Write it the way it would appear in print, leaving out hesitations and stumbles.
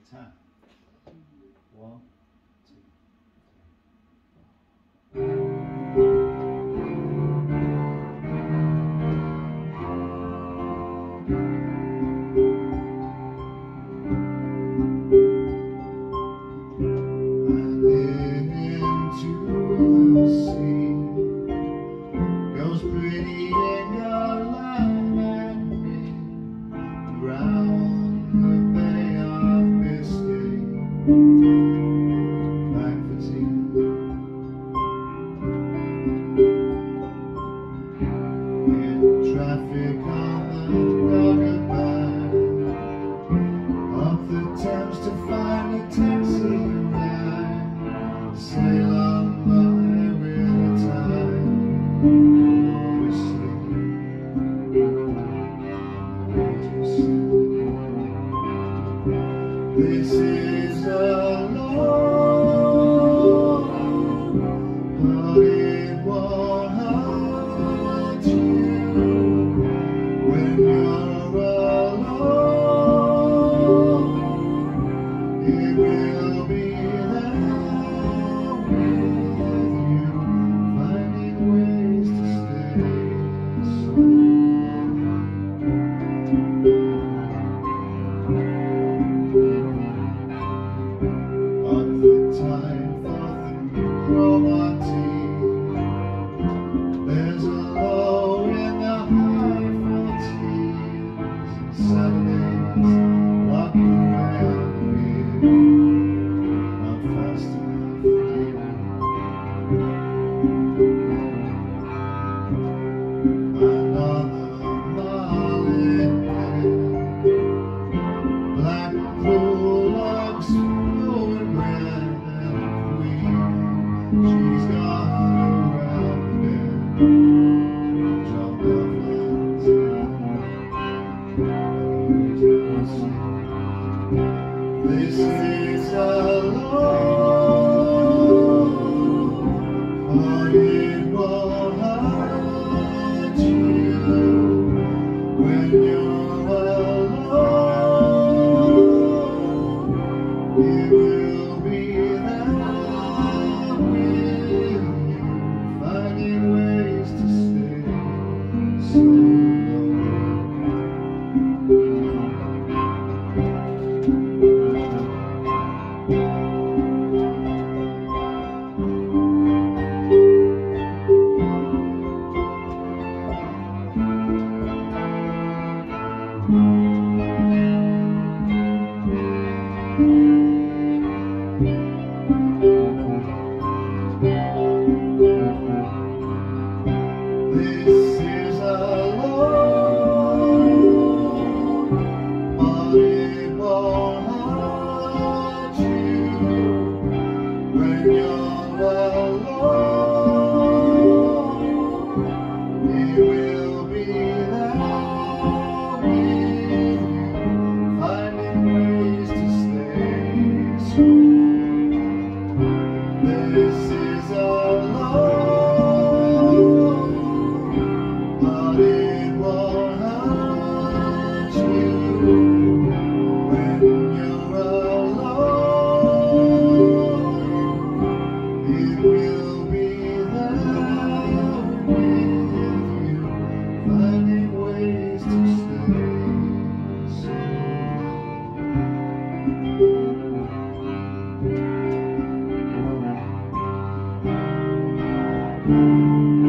time. 1, 2, 3. Traffic on the roundabout up the Thames to find a taxi ride. Sail on by with the tide. This is a long, but it won't hurt you when you're alone. It will be there with you, finding ways to stay so on the time for the Cromarty. There's a low in the high 40s, and Saturdays walk away on the beer, not fast enough, dear. And on the Marlin, Blackpool logs flowing red, and Queen, she's gone around again. John Loveland's this is a long, but it won't hurt you when you're alone. It will be there with you, finding ways to stay so this is a long, but it won't hurt you when you're alone. It will be there with you, finding ways to stay so. This is a long, but it won't hurt you when you're alone. It will be there with you, finding ways to stay so.